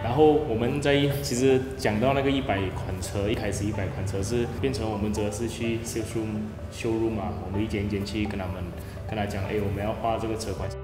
然后我们其实讲到那个100款车，一开始100款车是变成我们则是去 sales room showroom 嘛，我们一间一间去跟他讲，我们要画这个车款。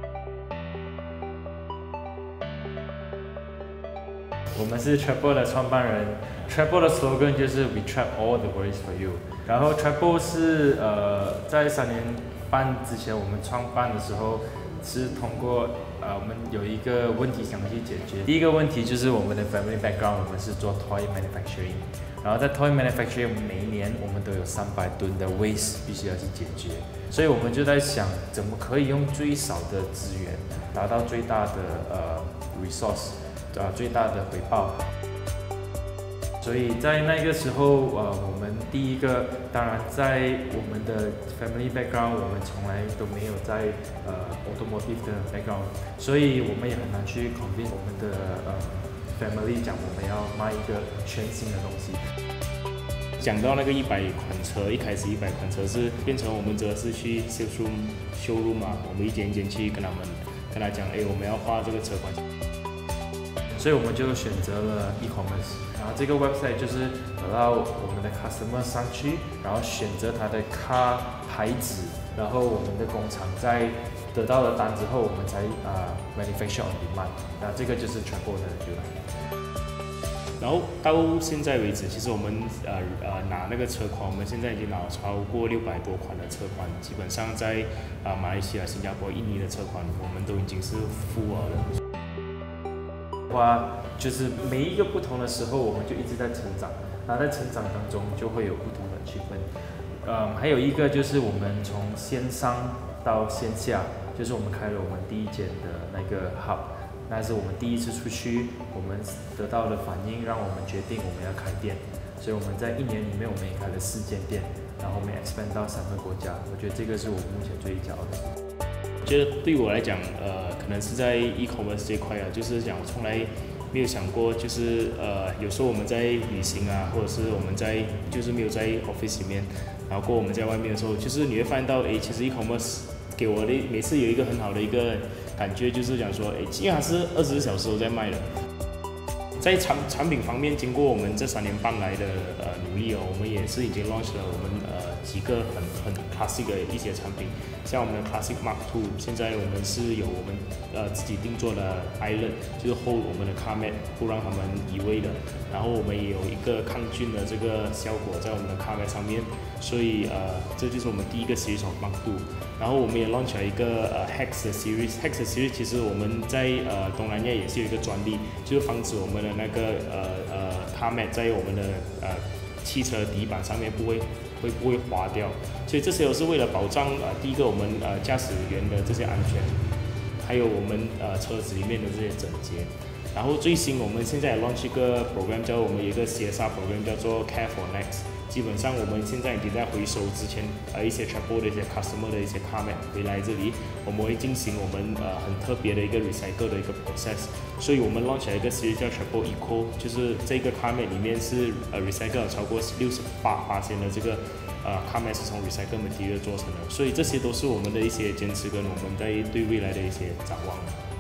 我们是 Trapo 的创办人 ，Trapo 的 slogan 就是 We trap all the worries for you。然后 Trapo 是在3年半之前我们创办的时候，是通过我们有一个问题想去解决。第一个问题就是我们的 family background， 我们是做 toy manufacturing， 然后在 toy manufacturing 每一年我们都有300吨的 waste 必须要去解决，所以我们就在想怎么可以用最少的资源达到最大的resource。最大的回报，所以在那个时候，我们第一个，当然在我们的 family background， 我们从来都没有在automotive 的 background， 所以我们也很难去 convince 我们的family 讲我们要卖一个全新的东西。 讲到那个100款车，一开始100款车是变成我们则是去 sales room showroom 嘛，我们一间一间去跟他讲，我们要画这个车款。 所以我们就选择了 e-commerce， 然后这个 website 就是得到我们的 customer 上去，然后选择他的 car 牌子，然后我们的工厂在得到了单之后，我们才manufacture on demand， 那这个就是 Trapo 的由来。 然后到现在为止，其实我们拿那个车款，我们现在已经拿超过600多款的车款，基本上在马来西亚、新加坡、印尼的车款，我们都已经是full了。 就是每一个不同的时候，我们就一直在成长。那在成长当中，就会有不同的区分。还有一个就是我们从线上到线下，就是我们开了我们第一间的那个 hub， 那是我们第一次出去，我们得到的反应让我们决定我们要开店。所以我们在1年里面，我们也开了4间店，然后我们 expand 到3个国家。我觉得这个是我目前最骄傲的事情。 觉得对我来讲，可能是在 e-commerce 这一块啊，就是讲我从来没有想过，就是有时候我们在旅行啊，或者是我们就是没有在 office 里面，然后我们在外面的时候，就是你会发现到，其实 e-commerce 给我的每次有一个很好的一个感觉，就是讲说，因为它是24小时都在卖的。在产品方面，经过我们这3年半来的努力我们也是已经 launch 了我们几个很 classic 的一些产品，像我们的 Classic Mark II， 现在我们是有我们自己定做的 island， 就是 hold 我们的 car mat， 不让他们移位的，然后我们也有一个抗菌的这个效果在我们的 car mat 上面，所以这就是我们第一个 series of Mark II， 然后我们也 launch 了一个Hex 的 series，Hex 的 series 其实我们在东南亚也是有一个专利，就是防止我们的那个car mat 在我们的汽车底板上面不会滑掉，所以这些都是为了保障第一个我们驾驶员的这些安全，还有我们车子里面的这些整洁。然后最新我们现在也 launch 一个 program， 我们有一个 CSR program 叫做 Care for Next。基本上我们现在已经在回收之前一些 Trapo 的一些 customer 的一些 car mat 回来这里，我们会进行我们很特别的一个 recycle 的一个 process， 所以我们 launch 了一个 series 叫 Trapo Eco， 就是这个 car mat 里面是recycle 超过68%的这个car mat 是从 recycle material 做成的，所以这些都是我们的一些坚持跟我们在对未来的一些展望。